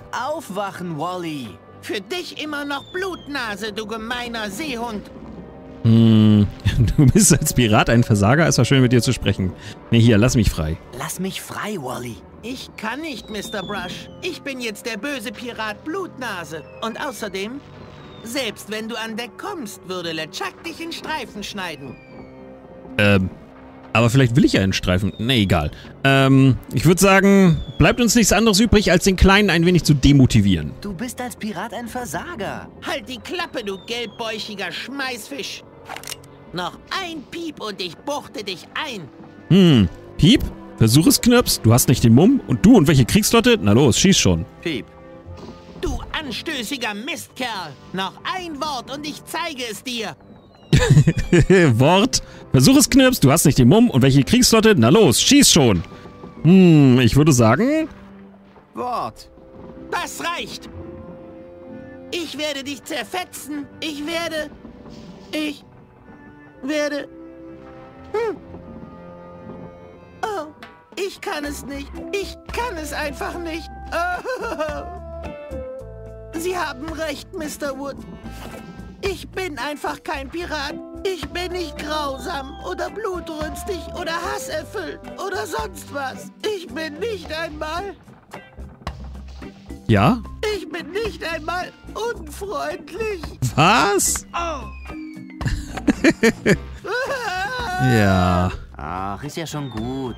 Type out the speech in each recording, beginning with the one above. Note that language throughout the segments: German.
aufwachen, Wally. Für dich immer noch Blutnase, du gemeiner Seehund. Du bist als Pirat ein Versager. Es war schön, mit dir zu sprechen. Nee, hier, lass mich frei. Lass mich frei, Wally. Ich kann nicht, Mr. Brush. Ich bin jetzt der böse Pirat Blutnase. Und außerdem, selbst wenn du an Deck kommst, würde LeChuck dich in Streifen schneiden. Aber vielleicht will ich ja einen Streifen. Nee, egal. Ich würde sagen, bleibt uns nichts anderes übrig, als den Kleinen ein wenig zu demotivieren. Du bist als Pirat ein Versager. Halt die Klappe, du gelbbäuchiger Schmeißfisch. Noch ein Piep und ich buchte dich ein. Piep? Versuch es, Knirps. Du hast nicht den Mumm. Und du und welche Kriegslotte? Na los, schieß schon. Piep. Du anstößiger Mistkerl. Noch ein Wort und ich zeige es dir. Wort. Versuch es, Knirps. Du hast nicht den Mumm. Und welche Kriegslotte? Na los, schieß schon. Ich würde sagen... Wort. Das reicht. Ich werde dich zerfetzen. Ich werde... Oh, ich kann es nicht. Ich kann es einfach nicht. Oh. Sie haben recht, Mr. Wood. Ich bin einfach kein Pirat. Ich bin nicht grausam oder blutrünstig oder hasserfüllt oder sonst was. Ich bin nicht einmal... Ja? Ich bin nicht einmal unfreundlich. Was? Oh. Ja. Ach, ist ja schon gut.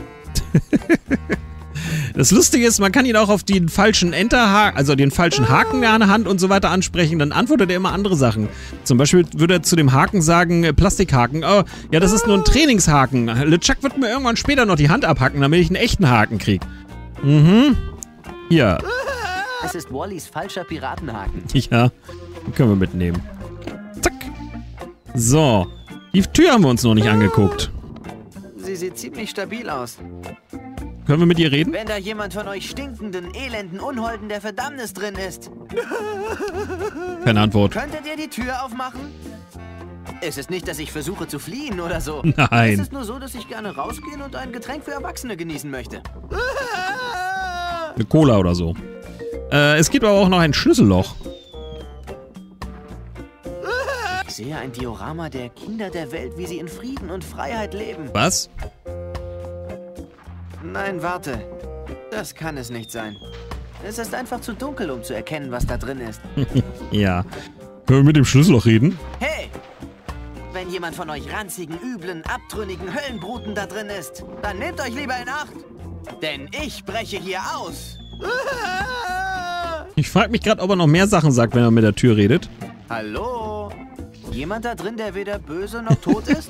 Das Lustige ist, man kann ihn auch auf den falschen Enterhaken, also den falschen Haken an der Hand und so weiter ansprechen. Dann antwortet er immer andere Sachen. Zum Beispiel würde er zu dem Haken sagen, Plastikhaken. Oh, ja, das ist nur ein Trainingshaken. LeChuck wird mir irgendwann später noch die Hand abhacken, damit ich einen echten Haken kriege. Hier. Es ist Wallys falscher Piratenhaken. Ja, den können wir mitnehmen. Zack. So. Die Tür haben wir uns noch nicht angeguckt. Sie sieht ziemlich stabil aus. Können wir mit ihr reden? Wenn da jemand von euch stinkenden, elenden Unholden der Verdammnis drin ist. Keine Antwort. Könntet ihr die Tür aufmachen? Es ist nicht, dass ich versuche zu fliehen oder so. Nein. Es ist nur so, dass ich gerne rausgehen und ein Getränk für Erwachsene genießen möchte. Eine Cola oder so. Es gibt aber auch noch ein Schlüsselloch. Ich sehe ein Diorama der Kinder der Welt, wie sie in Frieden und Freiheit leben. Was? Nein, warte. Das kann es nicht sein. Es ist einfach zu dunkel, um zu erkennen, was da drin ist. Ja. Können wir mit dem Schlüsselloch reden? Hey! Wenn jemand von euch ranzigen, üblen, abtrünnigen Höllenbruten da drin ist, dann nehmt euch lieber in Acht. Denn ich breche hier aus. Ich frage mich gerade, ob er noch mehr Sachen sagt, wenn er mit der Tür redet. Hallo? Jemand da drin, der weder böse noch tot ist?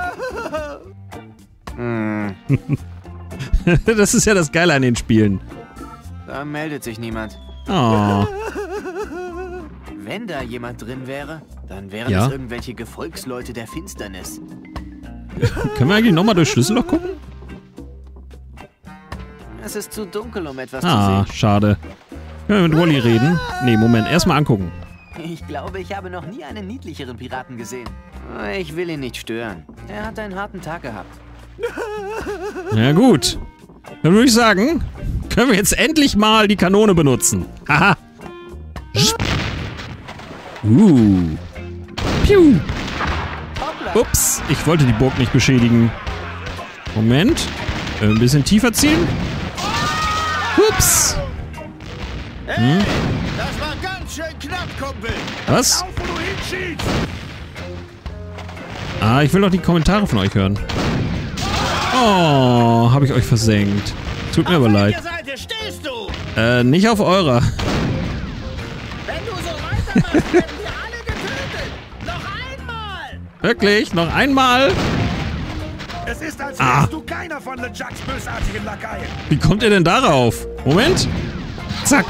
Das ist ja das Geile an den Spielen. Da meldet sich niemand. Oh. Wenn da jemand drin wäre, dann wären es irgendwelche Gefolgsleute der Finsternis. Können wir eigentlich nochmal durchs Schlüsselloch gucken? Es ist zu dunkel, um etwas zu sehen. Schade. Können wir mit Wally reden? Nee, Moment. Erstmal angucken. Ich glaube, ich habe noch nie einen niedlicheren Piraten gesehen. Ich will ihn nicht stören. Er hat einen harten Tag gehabt. Na gut. Dann würde ich sagen, können wir jetzt endlich mal die Kanone benutzen. Haha. Piu. Ups, ich wollte die Burg nicht beschädigen. Moment. Ein bisschen tiefer ziehen. Ups. Hey, das war ganz schön knapp, Kumpel. Was? Auf, wo du hinschießt. Ich will doch die Kommentare von euch hören. Oh, habe ich euch versenkt. Tut mir aber leid. Auf welcher Seite stehst du? Nicht auf eurer. Wenn du so weitermachst, werden wir alle getötet. Noch einmal. Wirklich? Noch einmal? Es ist, als wärst du keiner von LeChucks bösartigen Lakaien. Wie kommt ihr denn darauf? Moment. Zack.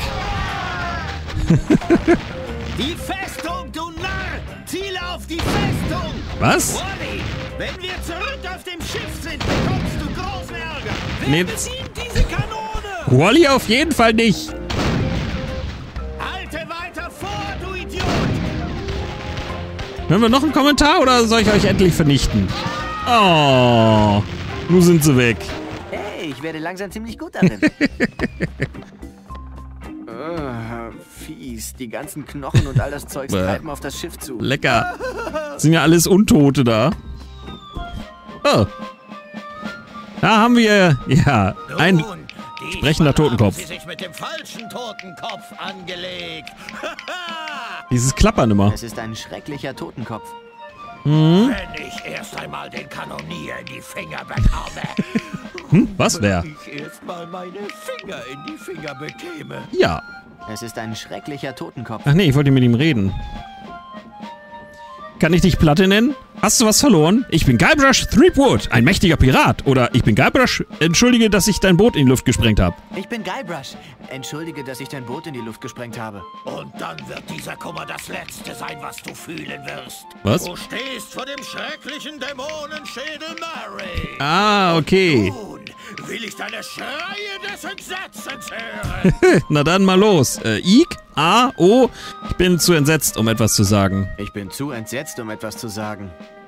Die Festung, du Narr! Ziele auf die Festung! Was? Wally, wenn wir zurück auf dem Schiff sind, bekommst du großen Ärger. Wer Nee. bedient diese Kanone? Wally auf jeden Fall nicht. Halte weiter vor, du Idiot! Hören wir noch einen Kommentar oder soll ich euch endlich vernichten? Oh, nun sind sie weg. Hey, ich werde langsam ziemlich gut darin. fies. Die ganzen Knochen und all das Zeug treiben auf das Schiff zu. Lecker. Sind ja alles Untote da. Oh. Da haben wir, ja, ein sprechender Totenkopf. Sie sich mit dem falschen Totenkopf angelegt. Dieses Klappern immer. Es ist ein schrecklicher Totenkopf. Hm? Wenn ich erst einmal den Kanonier in die Finger bekomme. Was wär? Wenn ich erst mal meine Finger in die Finger bekäme. Ja. Es ist ein schrecklicher Totenkopf. Ach nee, ich wollte mit ihm reden. Kann ich dich Platte nennen? Hast du was verloren? Ich bin Guybrush Threepwood, ein mächtiger Pirat. Oder ich bin Guybrush, entschuldige, dass ich dein Boot in die Luft gesprengt habe. Ich bin Guybrush. Entschuldige, dass ich dein Boot in die Luft gesprengt habe. Und dann wird dieser Kummer das Letzte sein, was du fühlen wirst. Was? Du stehst vor dem schrecklichen Dämonenschädel Murray. Ah, okay. Nun will ich deine Schreie des Entsetzens hören. Na dann mal los. Ike? A? O? Ich bin zu entsetzt, um etwas zu sagen. Ich bin zu entsetzt, um etwas zu sagen.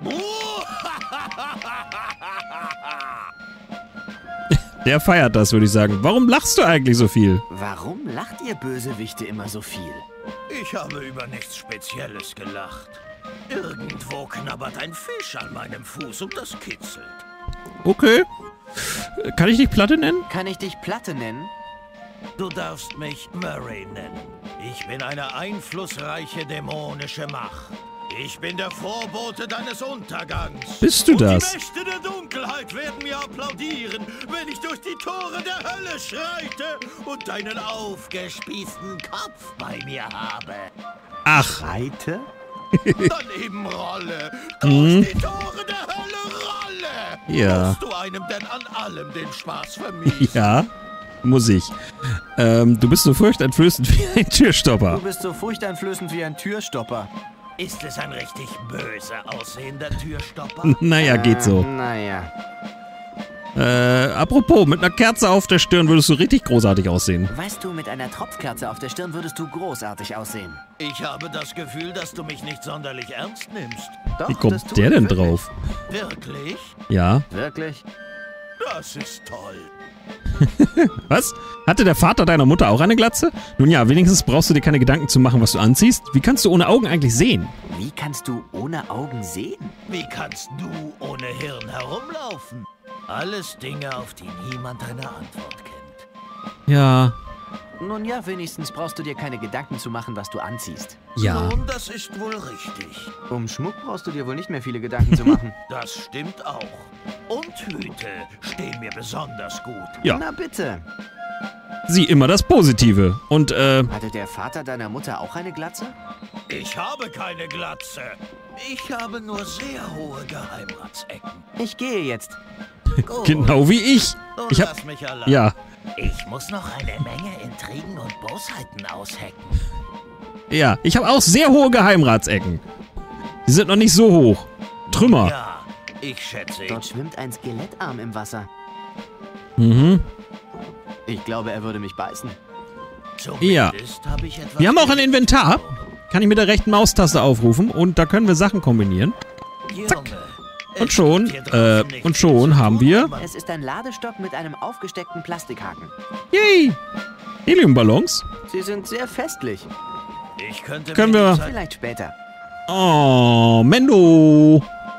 Der feiert das, würde ich sagen. Warum lachst du eigentlich so viel? Warum lacht ihr Bösewichte immer so viel? Ich habe über nichts Spezielles gelacht. Irgendwo knabbert ein Fisch an meinem Fuß und das kitzelt. Okay. Kann ich dich Platte nennen? Kann ich dich Platte nennen? Du darfst mich Murray nennen. Ich bin eine einflussreiche dämonische Macht. Ich bin der Vorbote deines Untergangs. Bist du und das? Die Mächte der Dunkelheit werden mir applaudieren, wenn ich durch die Tore der Hölle schreite und deinen aufgespießten Kopf bei mir habe. Ach. Reite? Daneben rolle. Durch die Tore der Hölle rolle. Ja. Musst du einem denn an allem den Spaß vermiesen? Ja, muss ich. Du bist so furchteinflößend wie ein Türstopper. Du bist so furchteinflößend wie ein Türstopper. Ist es ein richtig böse aussehender Türstopper? Naja, geht so. Naja. Apropos, mit einer Kerze auf der Stirn würdest du richtig großartig aussehen. Weißt du, mit einer Tropfkerze auf der Stirn würdest du großartig aussehen. Ich habe das Gefühl, dass du mich nicht sonderlich ernst nimmst. Doch, Wie das kommt tut der denn wirklich. drauf? Wirklich? Ja. Wirklich? Das ist toll. Was? Hatte der Vater deiner Mutter auch eine Glatze? Nun ja, wenigstens brauchst du dir keine Gedanken zu machen, was du anziehst. Wie kannst du ohne Augen eigentlich sehen? Wie kannst du ohne Augen sehen? Wie kannst du ohne Hirn herumlaufen? Alles Dinge, auf die niemand eine Antwort kennt. Ja. Nun ja, wenigstens brauchst du dir keine Gedanken zu machen, was du anziehst. Ja. Nun, das ist wohl richtig. Um Schmuck brauchst du dir wohl nicht mehr viele Gedanken zu machen. Das stimmt auch. Und Hüte stehen mir besonders gut. Ja. Na bitte. Sieh immer das Positive. Und, Hatte der Vater deiner Mutter auch eine Glatze? Ich habe keine Glatze. Ich habe nur sehr hohe Geheimratsecken. Ich gehe jetzt. Gut. genau wie ich. Nun Ich hab... lass mich allein. Ja. Ich muss noch eine Menge Intrigen und Bosheiten aushecken. Ja, ich habe auch sehr hohe Geheimratsecken. Die sind noch nicht so hoch. Trümmer. Ja, ich schätze. Dort schwimmt ein Skelettarm im Wasser. Mhm. Ich glaube, er würde mich beißen. Zumindest habe ich etwas. Wir haben auch ein Inventar. Kann ich mit der rechten Maustaste aufrufen. Und da können wir Sachen kombinieren. Junge, Und es schon, gibt hier draußen nichts und schon zu haben tun, wir... aber Es ist ein Ladestock mit einem aufgesteckten Plastikhaken. Yay! Heliumballons. Sie sind sehr festlich. Ich könnte Können mir wir- die Zeit- Vielleicht später. Oh, Mendo.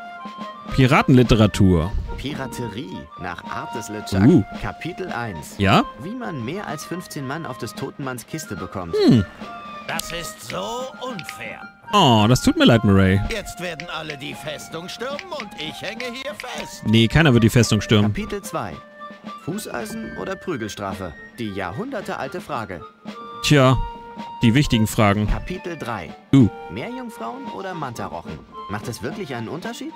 Piratenliteratur. Piraterie nach Art des LeChuck. Kapitel 1. Ja? Wie man mehr als 15 Mann auf des Totenmanns Kiste bekommt. Das ist so unfair. Oh, das tut mir leid, Murray. Jetzt werden alle die Festung stürmen und ich hänge hier fest. Nee, keiner wird die Festung stürmen. Kapitel 2. Fußeisen oder Prügelstrafe? Die jahrhundertealte Frage. Tja, die wichtigen Fragen. Kapitel 3. Uh, Meerjungfrauen oder Mantarochen? Macht das wirklich einen Unterschied?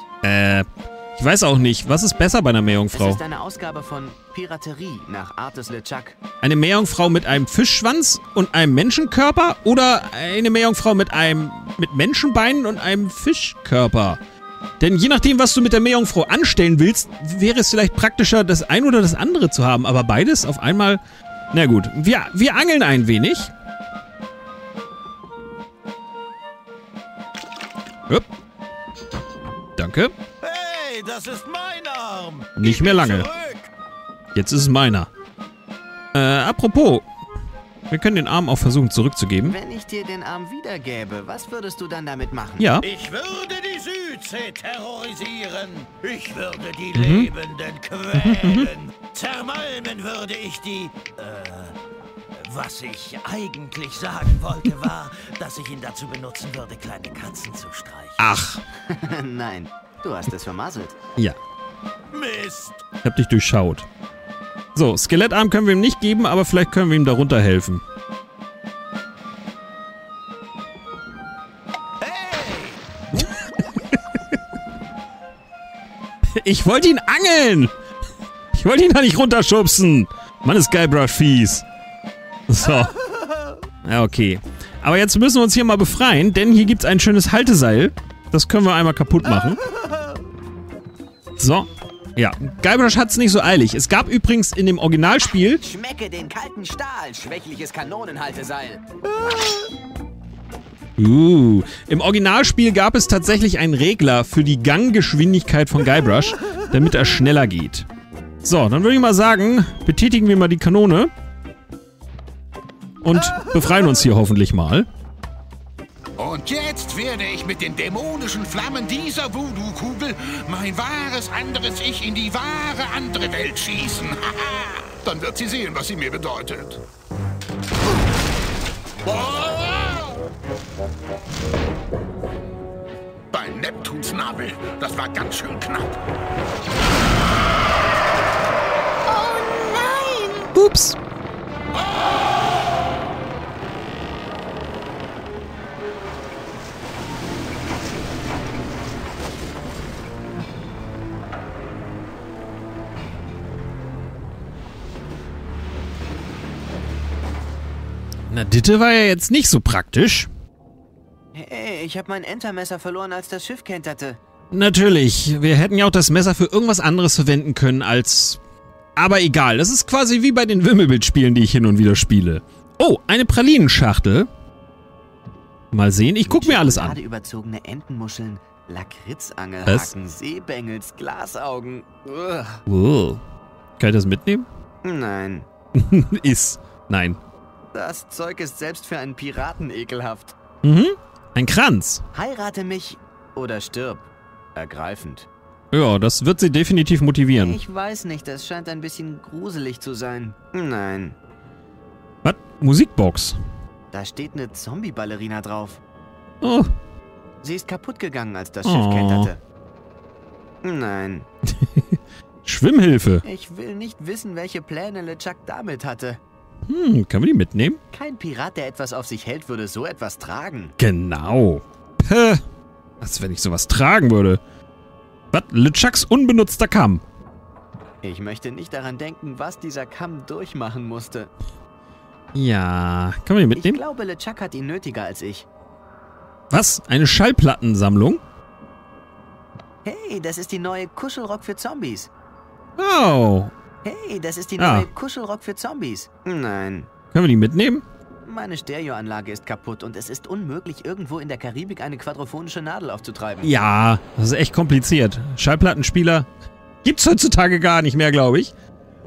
ich weiß auch nicht. Was ist besser bei einer Es Meerjungfrau? ist eine Ausgabe von Piraterie nach Art des LeChuck. Eine Meerjungfrau mit einem Fischschwanz und einem Menschenkörper? Oder eine Meerjungfrau mit Menschenbeinen und einem Fischkörper? Denn je nachdem, was du mit der Meerjungfrau anstellen willst, wäre es vielleicht praktischer, das ein oder das andere zu haben. Aber beides auf einmal... Na gut, wir angeln ein wenig. Hup. Danke. Hey, das ist mein Arm. Nicht Gib mehr ihn lange. zurück. Jetzt ist es meiner. Apropos. Wir können den Arm auch versuchen zurückzugeben. Wenn ich dir den Arm wiedergäbe, was würdest du dann damit machen? Ja. Ich würde die Südsee terrorisieren. Ich würde die Lebenden quälen. Zermalmen würde ich die... Was ich eigentlich sagen wollte, war, dass ich ihn dazu benutzen würde, kleine Katzen zu streichen. Ach. Nein, du hast es vermasselt. Ja. Mist! Ich hab dich durchschaut. So, Skelettarm können wir ihm nicht geben, aber vielleicht können wir ihm darunter helfen. Hey! Ich wollte ihn angeln! Ich wollte ihn da nicht runterschubsen! Mann, ist Guybrush fies. So. Ja, okay. Aber jetzt müssen wir uns hier mal befreien, denn hier gibt es ein schönes Halteseil. Das können wir einmal kaputt machen. So. Ja, Guybrush hat es nicht so eilig. Es gab übrigens in dem Originalspiel... Schmecke den kalten Stahl, schwächliches Kanonenhalteseil. Im Originalspiel gab es tatsächlich einen Regler für die Ganggeschwindigkeit von Guybrush, damit er schneller geht. So, dann würde ich mal sagen, betätigen wir mal die Kanone. Und befreien uns hier hoffentlich mal. Und jetzt werde ich mit den dämonischen Flammen dieser Voodoo-Kugel mein wahres anderes Ich in die wahre andere Welt schießen. Haha! Dann wird sie sehen, was sie mir bedeutet. Bei Neptunsnabel, das war ganz schön knapp. Oh nein! Ups. Na, Ditte war ja jetzt nicht so praktisch. Hey, ich habe mein Entermesser verloren, als das Schiff kenterte. Natürlich, wir hätten ja auch das Messer für irgendwas anderes verwenden können als... Aber egal, das ist quasi wie bei den Wimmelbildspielen, die ich hin und wieder spiele. Oh, eine Pralinenschachtel. Mal sehen, ich guck mir alles an. Überzogene Entenmuscheln, Lakritzangelhaken, Seebengels, Glasaugen. Kann ich das mitnehmen? Nein, Nein. das Zeug ist selbst für einen Piraten ekelhaft. Mhm. Ein Kranz. Heirate mich oder stirb. Ergreifend. Ja, das wird sie definitiv motivieren. Ich weiß nicht, das scheint ein bisschen gruselig zu sein. Nein, Was? Musikbox. da steht eine Zombie-Ballerina drauf. Oh. Sie ist kaputt gegangen, als das Schiff kenterte. Nein, Schwimmhilfe. ich will nicht wissen, welche Pläne LeChuck damit hatte. Können wir die mitnehmen? Kein Pirat, der etwas auf sich hält, würde so etwas tragen. Genau. Puh. Als wenn ich sowas tragen würde. Was? LeChucks unbenutzter Kamm. Ich möchte nicht daran denken, was dieser Kamm durchmachen musste. Ja. Können wir die Ich mitnehmen? glaube, LeChuck hat ihn nötiger als ich. Was? Eine Schallplattensammlung? Hey, das ist die neue Kuschelrock für Zombies. Oh. Hey, das ist die Ah. neue Kuschelrock für Zombies. Nein, Können wir die mitnehmen? meine Stereoanlage ist kaputt und es ist unmöglich, irgendwo in der Karibik eine quadrophonische Nadel aufzutreiben. Ja, das ist echt kompliziert. Schallplattenspieler gibt's heutzutage gar nicht mehr, glaube ich.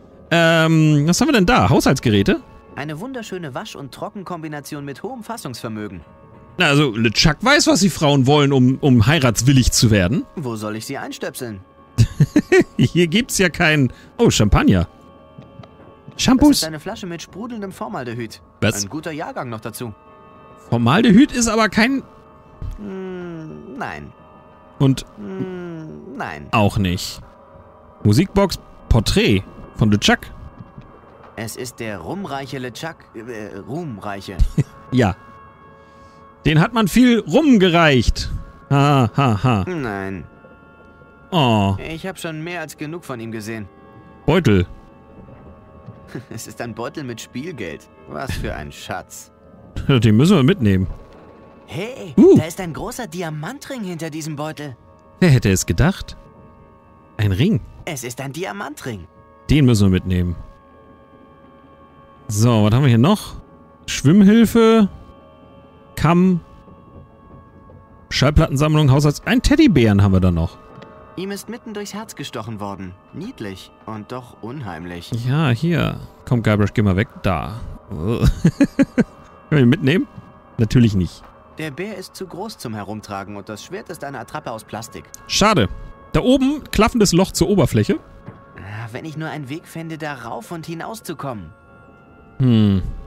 Was haben wir denn da? Haushaltsgeräte? Eine wunderschöne Wasch- und Trockenkombination mit hohem Fassungsvermögen. Na, also, LeChuck weiß, was die Frauen wollen, um heiratswillig zu werden. Wo soll ich sie einstöpseln? Hier gibt's ja kein... Oh, Champagner. Das ist Shampoos? eine Flasche mit sprudelndem Formaldehyd. Was? Ein guter Jahrgang noch dazu. Formaldehyd ist aber kein... Nein. Und Nein. auch nicht. Musikbox Porträt von LeChuck. Es ist der rumreiche LeChuck. Ruhmreiche. Ja. Den hat man viel rumgereicht. Ha, ha, ha. Nein. Oh, Ich habe schon mehr als genug von ihm gesehen. Beutel. Es ist ein Beutel mit Spielgeld. Was für ein Schatz. Den müssen wir mitnehmen. Hey, Uh. da ist ein großer Diamantring hinter diesem Beutel. Wer hätte es gedacht? Ein Ring. Es ist ein Diamantring. Den müssen wir mitnehmen. So, was haben wir hier noch? Schwimmhilfe. Kamm. Schallplattensammlung, Haushalts... Ein Teddybären haben wir da noch. Ihm ist mitten durchs Herz gestochen worden. Niedlich und doch unheimlich. Ja, hier. Komm, Guybrush, geh mal weg. Da. Können wir ihn mitnehmen? Natürlich nicht. Der Bär ist zu groß zum Herumtragen und das Schwert ist eine Attrappe aus Plastik. Schade. Da oben, klaffendes Loch zur Oberfläche. Wenn ich nur einen Weg fände, da rauf und hinauszukommen. Hm.